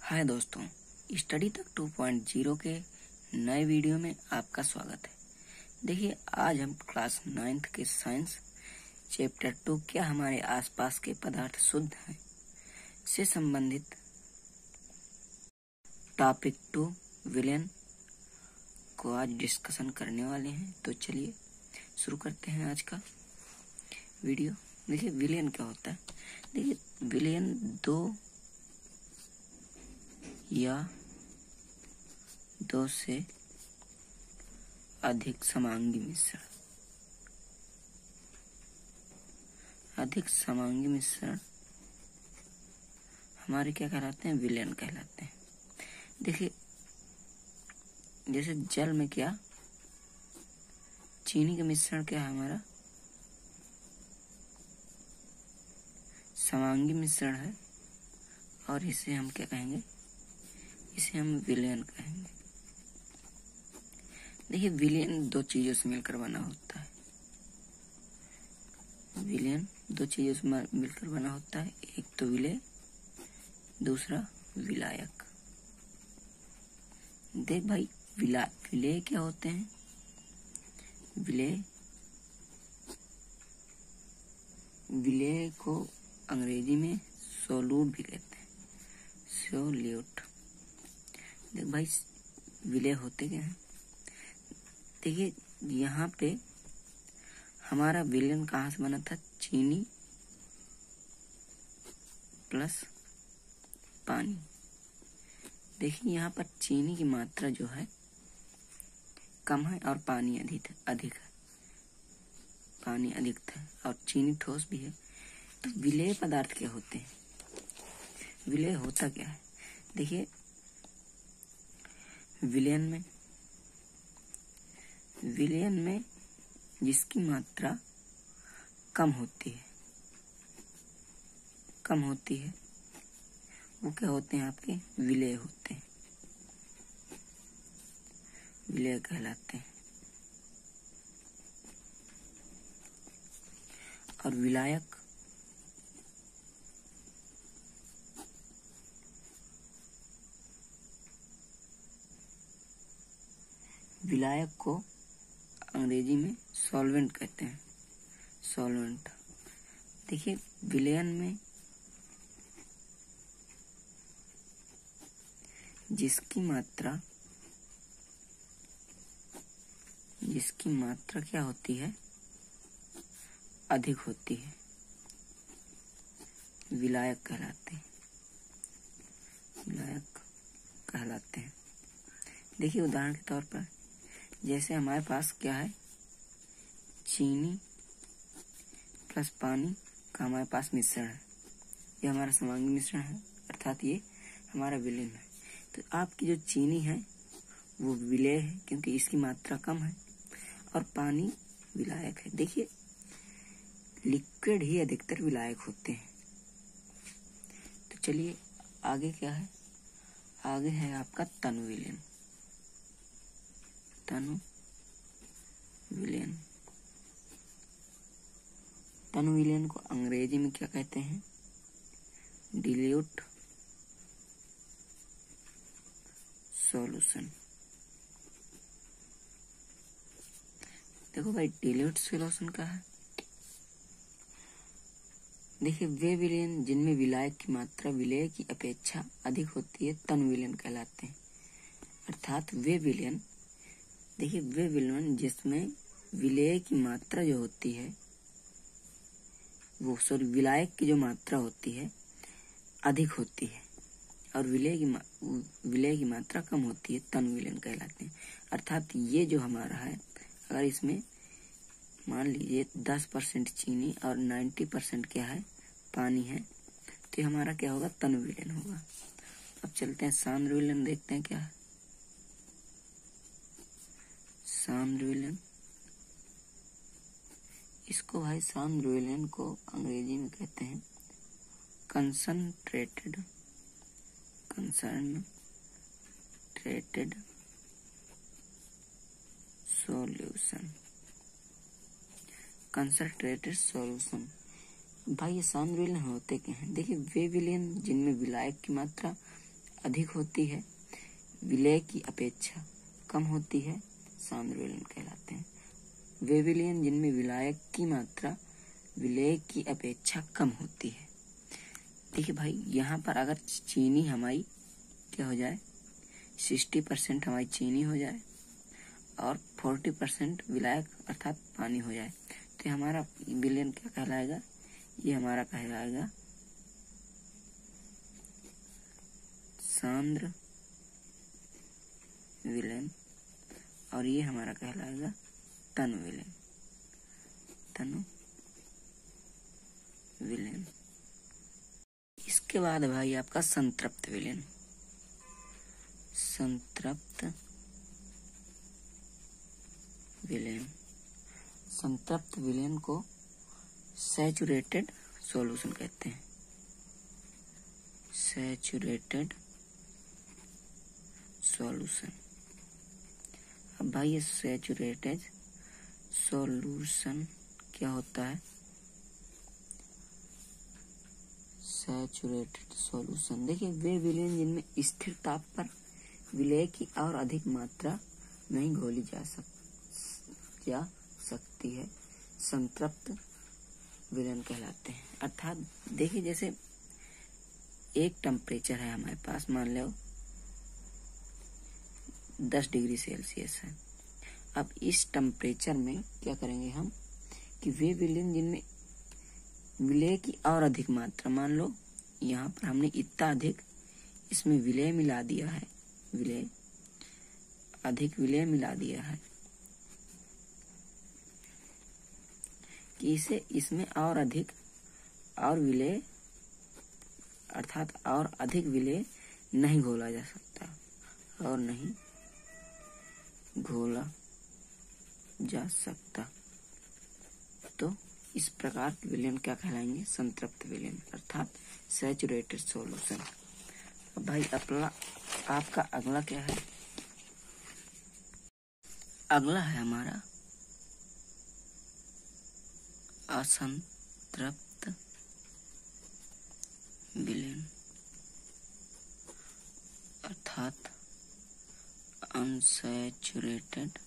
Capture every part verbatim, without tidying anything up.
हाय दोस्तों, स्टडी तक two point zero के नए वीडियो में आपका स्वागत है। देखिए, आज हम क्लास नाइन्थ के साइंस चैप्टर टू क्या हमारे आसपास के पदार्थ शुद्ध हैं से संबंधित टॉपिक टू विलेन को आज डिस्कशन करने वाले हैं। तो चलिए शुरू करते हैं आज का वीडियो। देखिए, विलेन क्या होता है। देखिए, विलेन दो या दो से अधिक समांगी मिश्रण अधिक समांगी मिश्रण हमारे क्या कहलाते हैं, विलेन कहलाते हैं। देखिए, जैसे जल में क्या चीनी का मिश्रण क्या है, हमारा समांगी मिश्रण है, और इसे हम क्या कहेंगे, इसे हम विलेन कहेंगे। देखिए, विलेन दो चीजों से मिलकर बना होता है। विलेन दो चीजों से मिलकर बना होता है, एक तो विलेय, दूसरा विलायक। देख भाई, विला विलेय क्या होते हैं। विलेय विलेय को अंग्रेजी में सोल्यूट भी कहते हैं, सोल्यूट। देख भाई, विलेय होते क्या हैं। देखिए, यहाँ पे हमारा विलेन कहाँ से बना था, चीनी प्लस पानी। देखिए, यहाँ पर चीनी की मात्रा जो है कम है और पानी अधिक अधिक है पानी अधिक था और चीनी ठोस भी है। तो विलेय पदार्थ क्या होते हैं, विलेय होता क्या है। देखिए, विलेयन में विलेयन में जिसकी मात्रा कम होती है कम होती है वो क्या होते हैं, आपके विलेय होते हैं, विलेय कहलाते हैं। और विलायक विलायक को अंग्रेजी में सॉल्वेंट कहते हैं, सॉल्वेंट। देखिए, विलेयन में जिसकी मात्रा जिसकी मात्रा क्या होती है, अधिक होती है, विलायक कहलाते हैं विलायक कहलाते हैं। देखिए, उदाहरण के तौर पर जैसे हमारे पास क्या है, चीनी प्लस पानी का हमारे पास मिश्रण है, ये हमारा समांगी मिश्रण है, अर्थात ये हमारा विलेन है। तो आपकी जो चीनी है वो विलेय है क्योंकि इसकी मात्रा कम है, और पानी विलायक है। देखिए, लिक्विड ही अधिकतर विलायक होते हैं। तो चलिए आगे क्या है, आगे है आपका तनु विलेन। तनु विलेन तनु विलेन को अंग्रेजी में क्या कहते हैं, डिल्यूट सॉल्यूशन। देखो भाई, डिल्यूट सॉल्यूशन का है। देखिए, वे विलेन जिनमें विलायक की मात्रा विलेय की अपेक्षा अधिक होती है तनु विलेन कहलाते हैं। अर्थात वे विलेन देखिए वे विलेन जिसमें विलेय की मात्रा जो होती है वो सॉरी विलायक की जो मात्रा होती है अधिक होती है और विलेय की विलेय की मात्रा कम होती है, तनु विलेन कहलाते हैं। अर्थात ये जो हमारा है, अगर इसमें मान लीजिए दस परसेंट चीनी और नब्बे परसेंट क्या है, पानी है, तो हमारा क्या होगा, तनु विलेन होगा। अब चलते हैं सांद्र विलेन, देखते हैं क्या है सांद्र विलेन। इसको भाई सांद्र विलेन को अंग्रेजी में कहते हैं concentrated concentrated solution concentrated solution. भाई, ये सांद्र विलेन होते क्या हैं। देखिए, वे विलेन जिनमें विलायक की मात्रा अधिक होती है, विलय की अपेक्षा कम होती है, सांद्र विलयन कहलाते हैं। वे विलयन जिनमें विलायक की मात्रा विलय की अपेक्षा कम होती है। देखिए भाई, यहाँ पर अगर चीनी हमारी क्या हो जाए, सिक्सटी परसेंट हमारी चीनी हो जाए और फोर्टी परसेंट विलायक अर्थात पानी हो जाए, तो हमारा विलयन क्या कहलाएगा, ये हमारा कहलाएगा सांद्र विलयन, और ये हमारा कहलाएगा तनु विलयन। तनु विलयन। इसके बाद भाई आपका संतृप्त विलयन। संतृप्त विलयन। संतृप्त विलयन को सैचुरेटेड सॉल्यूशन कहते हैं। Saturated solution. अब भाई ये सैचुरेटेड सॉल्यूशन क्या होता है? सैचुरेटेड सॉल्यूशन, देखिए वे विलयन जिनमें स्थिर ताप पर विलय की और अधिक मात्रा नहीं घोली जा सक जा सकती है, संतृप्त विलयन कहलाते हैं। अर्थात देखिए, जैसे एक टेम्परेचर है हमारे पास, मान लो दस डिग्री सेल्सियस है। अब इस टेम्परेचर में क्या करेंगे हम कि वे विलयन जिनमें विलय की और अधिक मात्रा, मान लो यहाँ पर हमने इतना अधिक इसमें विलय मिला दिया है, विलय अधिक विलय मिला दिया है कि इसे इसमें और अधिक और विलय अर्थात और अधिक विलय नहीं घोला जा सकता, और नहीं घोला जा सकता, तो इस प्रकार के विलयन क्या कहलाएंगे? संतृप्त विलयन अर्थात सैचुरेटेड सॉल्यूशन। अब भाई अपना आपका अगला क्या है? अगला है हमारा असंतृप्त विलयन अर्थात अनसैचुरेटेड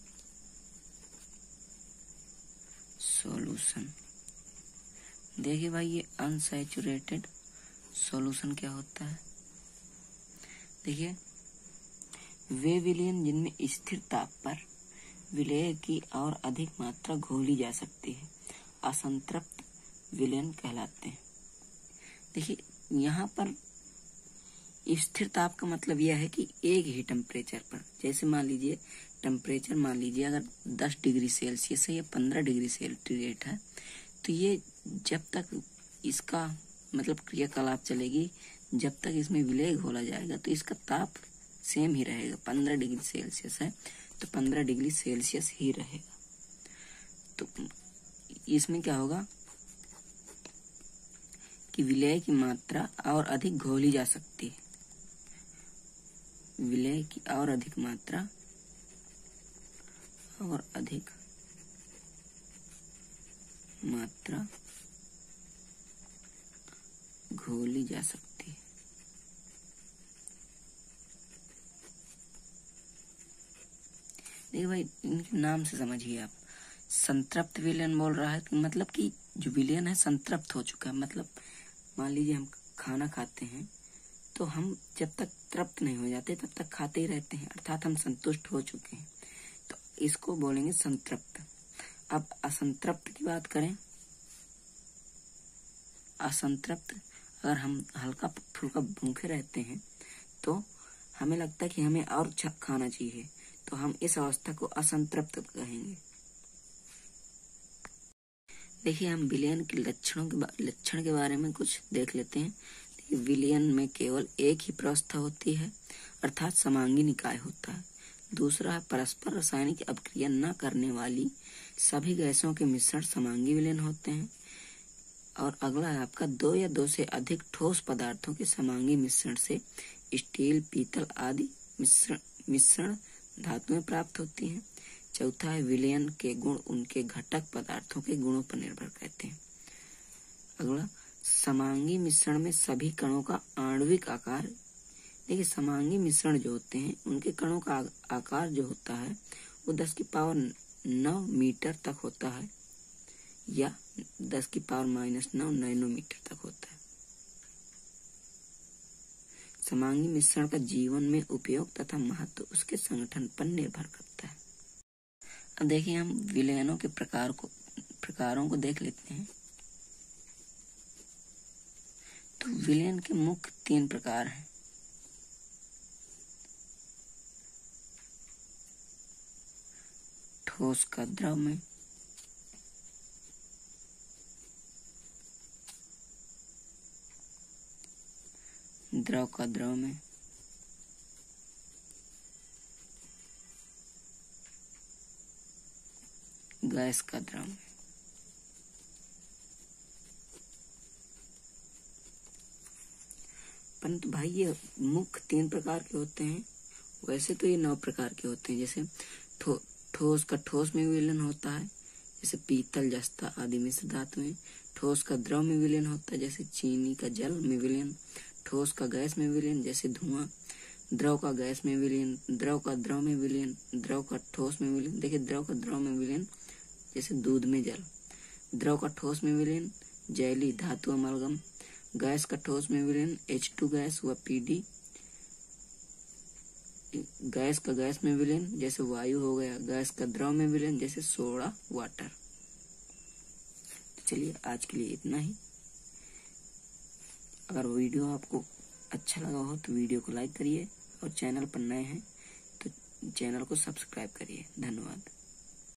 सॉल्यूशन। देखिए भाई, ये अनसैचुरेटेड सॉल्यूशन क्या होता है? देखिए, वे विलयन जिनमें स्थिर ताप पर विलय की और अधिक मात्रा घोली जा सकती है, असंतृप्त विलयन कहलाते हैं। देखिए, यहाँ पर स्थिर ताप का मतलब यह है कि एक ही टेम्परेचर पर, जैसे मान लीजिए टेम्परेचर मान लीजिए अगर दस डिग्री सेल्सियस है या पंद्रह डिग्री सेंटीग्रेड है, तो ये जब तक इसका मतलब क्रियाकलाप चलेगी, जब तक इसमें विलय घोला जाएगा तो इसका ताप सेम ही रहेगा। पंद्रह डिग्री सेल्सियस है तो पंद्रह डिग्री सेल्सियस ही रहेगा। तो इसमें क्या होगा कि विलय की मात्रा और अधिक घोली जा सकती है, विलय की और अधिक मात्रा और अधिक मात्रा घोली जा सकती है। देखिए भाई, इनके नाम से समझिए आप, संतृप्त विलयन बोल रहा है मतलब कि जो विलयन है संतृप्त हो चुका है। मतलब मान लीजिए हम खाना खाते हैं तो हम जब तक तृप्त नहीं हो जाते तब तक खाते ही रहते हैं, अर्थात हम संतुष्ट हो चुके हैं, तो इसको बोलेंगे संतृप्त। अब असंतृप्त की बात करें, असंतृप्त अगर हम हल्का फुल्का भूखे रहते हैं तो हमें लगता है कि हमें और खाना चाहिए, तो हम इस अवस्था को असंतृप्त कहेंगे। देखिए, हम विलयन के लक्षणों के लक्षण के बारे में कुछ देख लेते हैं। विलयन में केवल एक ही प्रवस्था होती है, अर्थात समांगी निकाय होता है। दूसरा है परस्पर रासायनिक अभिक्रिया न करने वाली सभी गैसों के मिश्रण समांगी विलयन होते हैं। और अगला है आपका दो या दो से अधिक ठोस पदार्थों के समांगी मिश्रण से स्टील, पीतल आदि मिश्रण मिश्रण धातुएं प्राप्त होती हैं। चौथा है विलयन के गुण उनके घटक पदार्थों के गुणों पर निर्भर करते हैं। अगला, समांगी मिश्रण में सभी कणों का आणविक आकार देखिए समांगी मिश्रण जो होते हैं उनके कणों का आकार जो होता है वो दस की पावर नौ मीटर तक होता है या दस की पावर माइनस नौ नैनोमीटर तक होता है। समांगी मिश्रण का जीवन में उपयोग तथा महत्व उसके संगठन पर निर्भर करता है। अब देखिए हम विलयनों के प्रकार को प्रकारों को देख लेते हैं। तो विलयन के मुख्य तीन प्रकार हैं। ठोस का द्रव में, द्रव का द्रव में, गैस का द्रव में। परंतु भाई ये मुख्य तीन प्रकार के होते हैं, वैसे तो ये नौ प्रकार के होते हैं। जैसे ठो, ठोस का ठोस में विलयन होता है, जैसे पीतल जस्ता आदि मिश्र धातुएं। ठोस का द्रव में विलयन होता है, जैसे चीनी का जल में विलयन। ठोस का गैस में विलयन, जैसे धुआं। द्रव का गैस में विलयन, द्रव का द्रव में विलयन, द्रव का ठोस में विलयन। देखिए द्रव का द्रव में विलयन जैसे दूध में जल। द्रव का ठोस में विलयन जैली धातु अमलगम। गैस का ठोस में विलयन एच टू गैस व पी डी। गैस का गैस में विलयन जैसे वायु हो गया। गैस का द्रव में विलयन जैसे सोडा वाटर। चलिए आज के लिए इतना ही। अगर वीडियो आपको अच्छा लगा हो तो वीडियो को लाइक करिए और चैनल पर नए हैं तो चैनल को सब्सक्राइब करिए। धन्यवाद।